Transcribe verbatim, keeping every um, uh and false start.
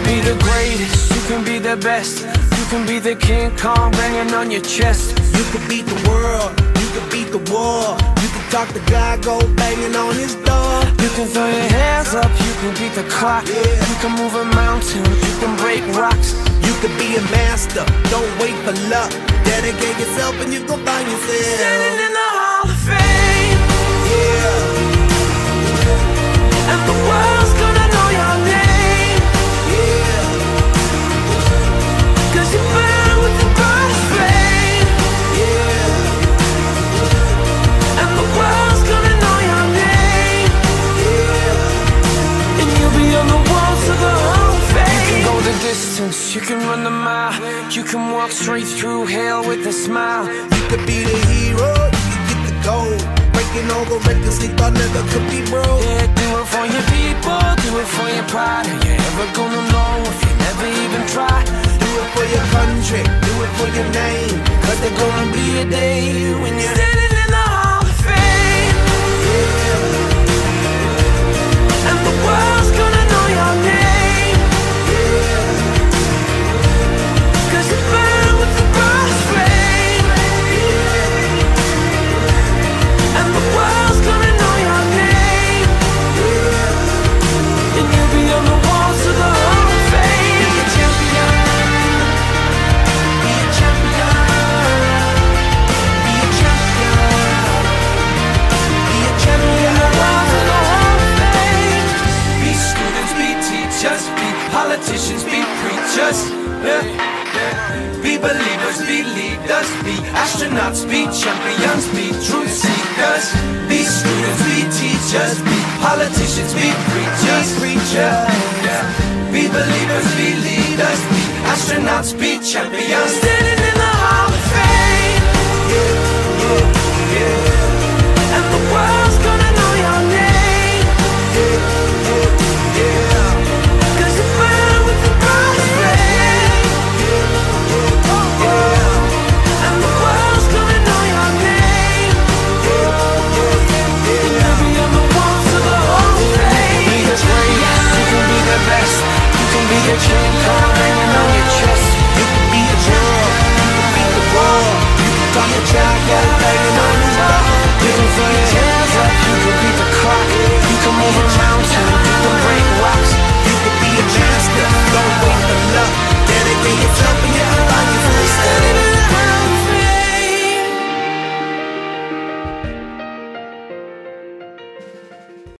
be the greatest, you can be the best. You can be the King Kong banging on your chest. You can beat the world, you can beat the war. You can talk to God, go banging on his door. You can throw your hands up, you can beat the clock. Yeah. You can move a mountain, you can break rocks. You can be a master, don't wait for luck. Dedicate yourself and you gon' find yourself standing in the Hall of Fame. Yeah. And the world's gonna know your name. Yeah. Cause you burn with the brightest flame. Yeah. And the world's gonna know your name. Yeah. And you'll be on the walls of the Hall of Fame. You can go the distance, you can run the mile. You can walk straight through hell with a smile. You could be the hero, you can get the gold. Breaking all the records they thought never could be broke. Yeah, do it for your people, do it for your pride. Are you ever gonna know if you never even try? Do it for your country, do it for your name. Cause there's gonna be a day when you're standing in the Hall of Fame. Yeah. And the world's gonna know your name. Yeah. Cause you burn with the brightest flame. Yeah. And the world's gonna know your name. Yeah. And you'll be on the walls of the Hall of Fame. Be a champion. Be a champion. Be a champion. Be a champion. On the walls of the Hall of Fame. Be students, be teachers, be politicians, be preachers. Yeah. Be believers, be leaders, be astronauts, be champions, be truth seekers. Be students, be teachers, be politicians, be preachers, preachers. Yeah. Be believers, be leaders, be astronauts, be champions.